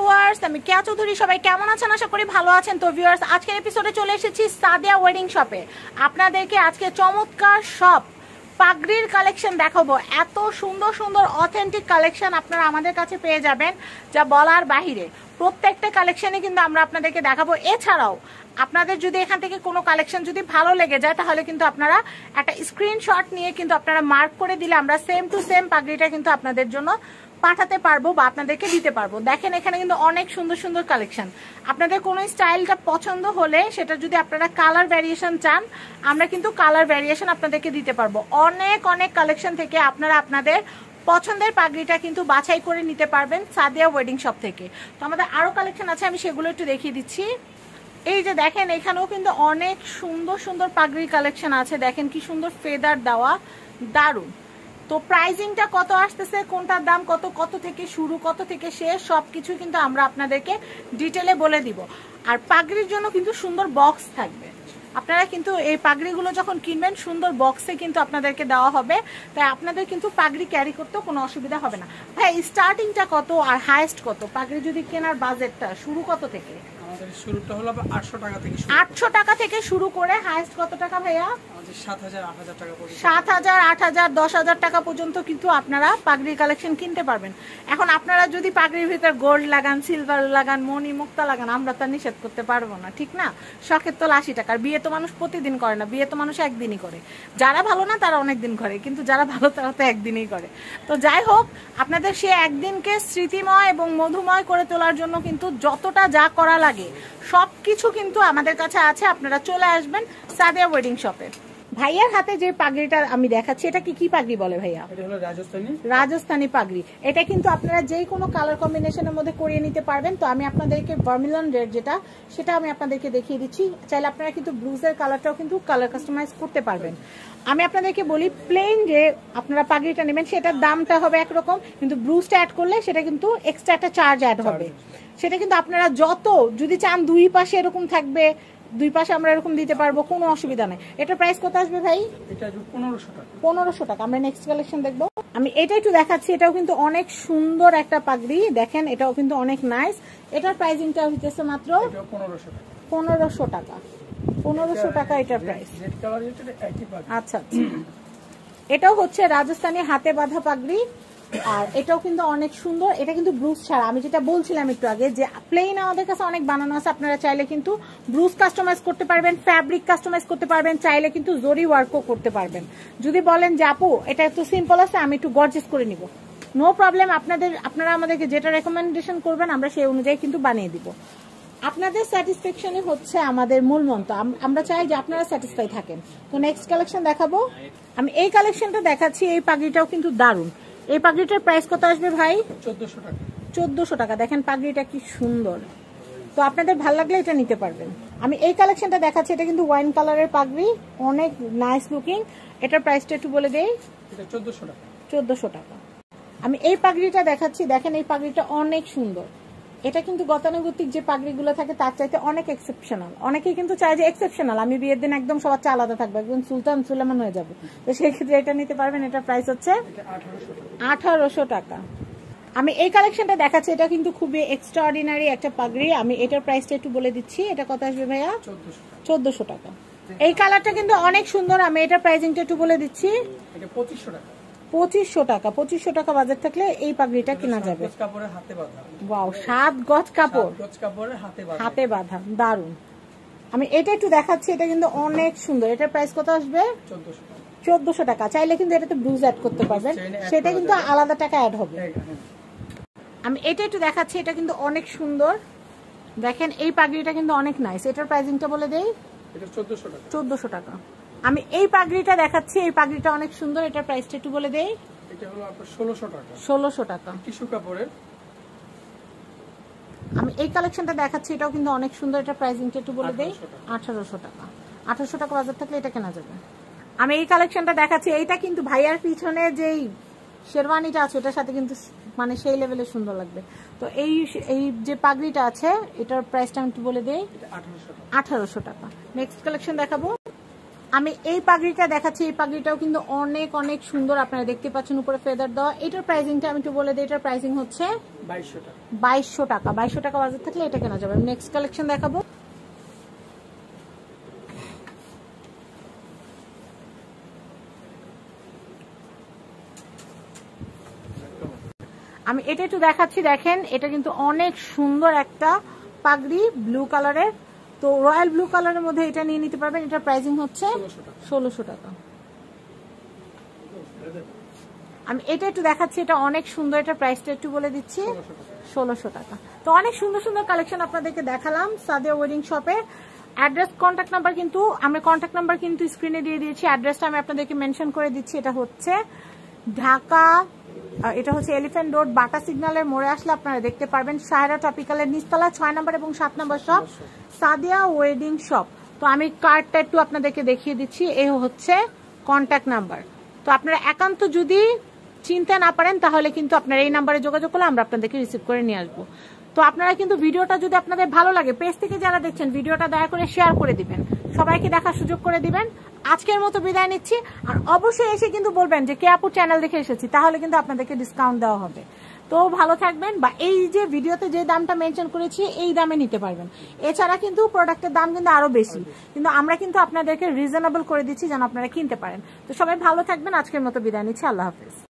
Viewers, আমি কেয়া চৌধুরী। সবাই কেমন আছেন? আশা করি ভালো আছেন। তো ভিউয়ার্স, আজকের এপিসোডে চলে এসেছি সাদিয়া ওয়েডিং শপে। আপনাদেরকে আজকে চমৎকার সব পাগড়ির কালেকশন দেখাবো। এত সুন্দর সুন্দর অথেন্টিক কালেকশন আপনারা আমাদের কাছে পেয়ে যাবেন যা বলার বাহিরে। প্রত্যেকটা কালেকশনই কিন্তু আমরা আপনাদেরকে দেখাবো। এছাড়াও আপনাদের যদি এখান থেকে কোনো কালেকশন যদি ভালো লেগে যায় তাহলে কিন্তু আপনারা একটা স্ক্রিনশট নিয়ে কিন্তু আপনারা মার্ক করে দিলে আমরা সেম টু সেম পাগড়িটা কিন্তু আপনাদের জন্য পাঠাতে পারবো বা আপনাদেরকে দিতে পারবো। দেখেন এখানে কিন্তু অনেক সুন্দর সুন্দর কালেকশন। আপনাদের কোনো স্টাইলটা পছন্দ হলে সেটা যদি আপনারা কালার ভ্যারিয়েশন চান আমরা কিন্তু কালার ভ্যারিয়েশন আপনাদেরকে দিতে পারবো। অনেক অনেক কালেকশন থেকে আপনারা আপনাদের পছন্দের পাগড়িটা কিন্তু বাছাই করে নিতে পারবেন সাদিয়া ওয়েডিং শপ থেকে। তো আমাদের আরো কালেকশন আছে, আমি সেগুলো একটু দেখিয়ে দিচ্ছি। এই যে দেখেন এখানেও কিন্তু অনেক সুন্দর সুন্দর পাগড়ির কালেকশন আছে। দেখেন কি সুন্দর ফেদার দেওয়া, দারুণ। তো প্রাইসিংটা কত আসতেছে, কোনটার দাম কত, কত থেকে শুরু কত থেকে শেষ সবকিছু কিন্তু আমরা আপনাদেরকে ডিটেলে বলে দিব। আর পাগড়ির জন্য কিন্তু সুন্দর বক্স থাকবে। আপনারা কিন্তু এই পাগড়িগুলো যখন কিনবেন সুন্দর বক্সে কিন্তু আপনাদেরকে দেওয়া হবে, তাই আপনাদের কিন্তু পাগড়ি ক্যারি করতেও কোনো অসুবিধা হবে না। ভাই স্টার্টিংটা কত আর হাইয়েস্ট কত? পাগড়ি যদি কেনার বাজেটটা শুরু কত থেকে? আমাদের শুরুটা হলো 800 টাকা থেকে। 800 টাকা থেকে শুরু করে হাইয়েস্ট কত টাকা ভাইয়া? 7000 8000 টাকা পর্যন্ত। 7000 8000 10000 টাকা পর্যন্ত কিন্তু আপনারা পাগড়ির কালেকশন কিনতে পারবেন। এখন আপনারা যদি পাগড়ির ভিতর গোল্ড লাগান, সিলভার লাগান, মণি মুক্তা লাগান, আমরা তা নিষেধ করতে পারবো না, ঠিক না? শখের তো 80 টাকার। বিয়ে তো মানুষ প্রতিদিন করে না, বিয়ে তো মানুষ একদিনই করে। যারা ভালো না তারা অনেকদিন করে, কিন্তু যারা ভালো তারা তো একদিনই করে। তো যাই হোক, আপনাদের সে একদিনকে স্মৃতিময় এবং মধুময় করে তোলার জন্য কিন্তু যতটা যা করা লাগে সবকিছু কিন্তু আমাদের কাছে আছে। আপনারা চলে আসবেন সাদিয়া ওয়েডিং শপে। ভাইয়ার হাতে যে পাগড়িটা আমি দেখাচ্ছি এটা কি পাগড়ি বলে ভাইয়া? এটা হলো রাজস্থানী পাগড়ি। এটা কিন্তু আপনারা যেই কোনো কালার কম্বিনেশনের মধ্যে করিয়ে নিতে পারবেন। তো আমি আপনাদেরকে ভার্মিলন রেড যেটা সেটা আমি আপনাদেরকে দেখিয়ে দিচ্ছি। চাইলে আপনারা কিন্তু ব্লুজের কালারটাও কিন্তু কালার কাস্টমাইজ করতে পারবেন। আমি আপনাদেরকে বলি, প্লেন যে আপনারা পাগড়িটা নেবেন সেটার দামটা হবে একরকম, কিন্তু ব্লুজটা অ্যাড করলে সেটা কিন্তু এক্সট্রা একটা চার্জ অ্যাড হবে। সেটা কিন্তু আপনারা যত যদি চান দুই পাশে এরকম থাকবে, দুই পাশে আমরা এরকম দিতে পারবো, কোনো অসুবিধা নেই। এটার প্রাইস কত আসবে ভাই? এটা 1500 টাকা। 1500 টাকা। আমরা নেক্সট কালেকশন দেখবো। আমি এটা একটু দেখাচ্ছি। এটাও কিন্তু অনেক সুন্দর একটা পাগড়ি। দেখেন এটাও কিন্তু অনেক নাইস। এটার প্রাইসিংটা হইতেছে মাত্র 1500 টাকা। 1500 টাকা। 1500 টাকা এটার প্রাইস। রেড কালার এটা একই পাগড়ি। আচ্ছা আচ্ছা। এটাও হচ্ছে রাজস্থানী হাতে বাঁধা পাগড়ি। আর এটাও কিন্তু অনেক সুন্দর। এটা কিন্তু ব্রুজ ছাড়া, আমি যেটা বলছিলাম একটু আগে যে প্লেন আমাদের কাছে অনেক বানানো আছে। আপনারা চাইলে কিন্তু ব্রুজ কাস্টমাইজ করতে পারবেন, ফ্যাব্রিক কাস্টমাইজ করতে পারবেন, চাইলে কিন্তু জরি ওয়ার্কও করতে পারবেন। যদি বলেন যে আপু এটা একটু সিম্পল আছে, আমি একটু গর্জিয়াস করে নিব, নো প্রবলেম। আপনারা আমাদেরকে যেটা রেকমেন্ডেশন করবেন আমরা সেই অনুযায়ী কিন্তু বানিয়ে দিব। আপনাদের স্যাটিসফ্যাকশনই হচ্ছে আমাদের মূল মন্ত্র। আমরা চাই যে আপনারা স্যাটিসফাই থাকেন। তো নেক্সট কালেকশন দেখাবো। আমি এই কালেকশনটা দেখাচ্ছি। এই পাগড়িটাও কিন্তু দারুণ। এই পাগড়িটার প্রাইস কত আসবে ভাই? 1400 টাকা। 1400 টাকা। দেখেন পাগড়িটা কি সুন্দর। তো আপনাদের ভালো লাগলে এটা নিতে পারবেন। আমি এই কালেকশনটা দেখাচ্ছি। এটা কিন্তু ওয়াইন কালারের পাগড়ি, অনেক নাইস লুকিং। এটার প্রাইসটা একটু বলে দেই। এটা 1400 টাকা। 1400 টাকা। আমি এই পাগড়িটা দেখাচ্ছি। দেখেন এই পাগড়িটা অনেক সুন্দর। এটা কিন্তু গতানুগতিক যে পাগড়িগুলো থাকে তার চাইতে অনেক এক্সেপশনাল। অনেকেই কিন্তু চায় যে এক্সেপশনাল, আমি বিয়ের দিন একদম সবার চেয়ে আলাদা থাকবো, একদম সুলতান সুলেমান হয়ে যাবো। তো সেই ক্ষেত্রে এটা নিতে পারবেন। এটার প্রাইস হচ্ছে 1800 টাকা। আমি এই কালেকশনটা দেখাচ্ছি। এটা কিন্তু খুবই এক্সট্রাঅর্ডিনারি একটা পাগড়ি। আমি এটার প্রাইসটা একটু বলে দিচ্ছি। এটা কত আসবে ভাইয়া? 1400 টাকা। এই কালারটা কিন্তু অনেক সুন্দর। আমি এটার প্রাইসিংটা একটু বলে দিচ্ছি। এটা 2500 টাকা। 2500 টাকা। 2500 টাকা বাজেট থাকলে এই পাগড়িটা কেনা যাবে। কাপড়ের হাতে বাঁধা। ওয়াও, 7 গজ কাপড়, 7 গজ কাপড়ের হাতে বাঁধা, দারুন। আমি এটা একটু দেখাচ্ছি। এটা কিন্তু অনেক সুন্দর। এটার প্রাইস কত আসবে? 1400 টাকা। 1400 টাকা। চাইলে কিন্তু এটাতে ব্লুজ অ্যাড করতে পারবেন, সেটা কিন্তু আলাদা টাকা অ্যাড হবে। আমি এটা একটু দেখাচ্ছি। এটা কিন্তু অনেক সুন্দর। দেখেন এই পাগড়িটা কিন্তু অনেক নাইস। এটার প্রাইসিংটা বলে দেই। এটা 1400 টাকা। 1400 টাকা। আমি এই পাগড়িটা দেখাচ্ছি। এই পাগড়িটা অনেক সুন্দর। এটার প্রাইসটা একটু বলে দেই। এটা হলো আপনার 1600 টাকা। 1600 টাকা। টিস্যু কাপড়ের। আমি এই কালেকশনটা দেখাচ্ছি। এটাও কিন্তু অনেক সুন্দর। এটার প্রাইসিংটা একটু বলে দেই। 1800 টাকা। 1800 টাকা বাজার থাকলে এটা কেনা যাবে। আমি এই কালেকশনটা দেখাচ্ছি। এইটা কিন্তু ভাইয়ার পিছনে যেই শেরওয়ানিটা আছে ওটার সাথে কিন্তু মানে সেই লেভেলে সুন্দর লাগবে। তো এই যে পাগড়িটা আছে এটার প্রাইসটা আমি একটু বলে দেই। 1800 টাকা। নেক্সট কালেকশন দেখাবো। আমি এই পাগড়িটা দেখাচ্ছি। এই পাগড়িটাও কিন্তু অনেক অনেক সুন্দর। আপনারা দেখতে পাচ্ছেন উপরে ফেদার দেওয়া। এটার প্রাইসিংটা আমি একটু বলে দিই। এটার প্রাইসিং হচ্ছে 2200 টাকা। 2200 টাকা বাজার থাকলে এটা কেনা যাবে। নেক্সট কালেকশন দেখাবো। আমি এটা একটু দেখাচ্ছি, দেখেন এটা কিন্তু অনেক সুন্দর একটা পাগড়ি ব্লু কালারের। তো রয়্যাল ব্লু কালারের মধ্যে এটা নিয়ে নিতে পারবেন। এটার প্রাইসিং হচ্ছে 1600 টাকা। আমি এটা একটু দেখাচ্ছি, এটা অনেক সুন্দর, এটা প্রাইসটা একটু বলে দিচ্ছি, 1600 টাকা। তো অনেক সুন্দর সুন্দর কালেকশন আপনাদেরকে দেখালাম সাদিয়া ওয়েডিং শপে। অ্যাড্রেস, কন্ট্যাক্ট নাম্বার কিন্তু আমরা কন্ট্যাক্ট নাম্বার কিন্তু স্ক্রিনে দিয়ে দিয়েছি। অ্যাড্রেসটা আমি আপনাদেরকে মেনশন করে দিচ্ছি। এটা হচ্ছে ঢাকা, এটা হচ্ছে এলিফ্যান্ট রোড, বাটা সিগন্যালের মোড়ে আসলে আপনারা দেখতে পারবেন সায়রা টপিক্যালের নিচতলা 6 নম্বর এবং 7 number shop Sadia wedding shop. তো আমি কার্ডটা একটু আপনাদেরকে দেখিয়ে দিচ্ছি। এই হচ্ছে কন্ট্যাক্ট নাম্বার। তো আপনারা একান্ত যদি চিনতে না পারেন তাহলে কিন্তু আপনারা এই নাম্বারে যোগাযোগ করলে আমরা আপনাদেরকে রিসিভ করে নিয়ে আসবো। তো আপনারা কিন্তু ভিডিওটা যদি আপনাদের ভালো লাগে, পেজ থেকে যারা দেখছেন ভিডিওটা দয়া করে শেয়ার করে দিবেন, সবাইকে দেখার সুযোগ করে দিবেন। আজকের মতো বিদায় নিচ্ছি। আর অবশ্যই এসে কিন্তু বলবেন যে কে আপু চ্যানেল দেখে এসেছি, তাহলে কিন্তু আপনাদেরকে ডিসকাউন্ট দেওয়া হবে। তো ভালো থাকবেন, বা এই যে ভিডিওতে যে দামটা মেনশন করেছি এই দামে নিতে পারবেন। এছাড়া কিন্তু প্রোডাক্টের দাম কিন্তু আরো বেশি, কিন্তু আমরা কিন্তু আপনাদেরকে রিজনেবল করে দিচ্ছি যেন আপনারা কিনতে পারেন। তো সবাই ভালো থাকবেন, আজকের মতো বিদায় নিচ্ছি, আল্লাহ হাফেজ।